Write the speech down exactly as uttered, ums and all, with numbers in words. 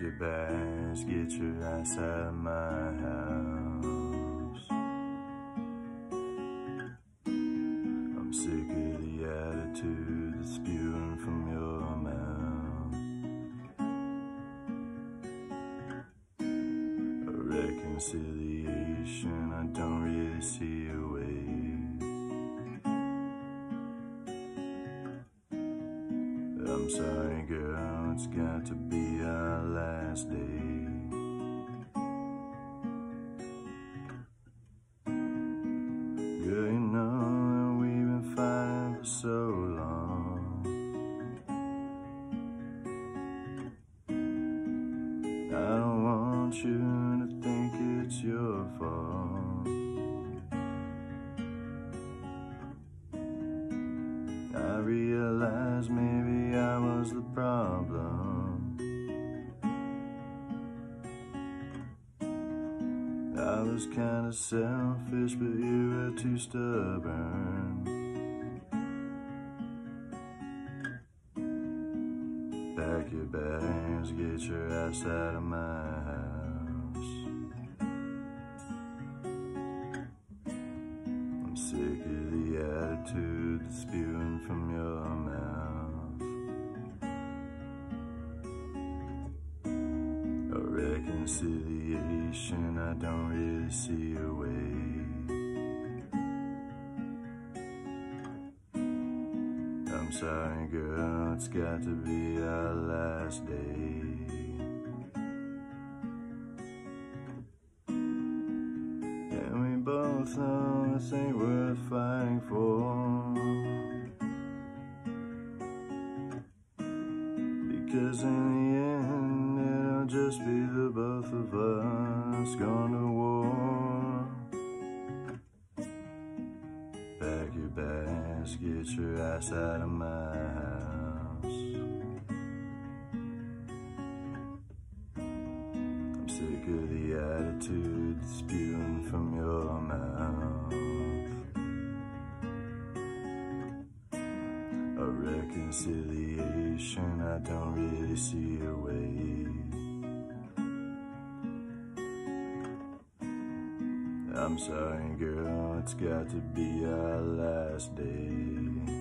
your bags, get your ass out of my house. I'm sick of the attitude that's spewing from your mouth. A reconciliation, I don't really see a way. I'm sorry, girl, it's got to be our last day. Girl, you know that we've been fighting for so long. I don't want you to think it's your fault. I realize maybe I was the problem. I was kinda selfish, but you were too stubborn. Pack your bags, get your ass out of my house. I'm sick of the attitude that's spewing from your mouth. A reconciliation, I don't really see a way. I'm sorry, girl, it's got to be our last day. And we both know this ain't worth fighting for, because in the end it'll just be the both of us going to war. Pack your bags, get your ass out of my house. I'm sick of the attitude that's spewing from your mouth. A reconciliation, I don't really see a way. I'm sorry, girl, it's got to be our last day.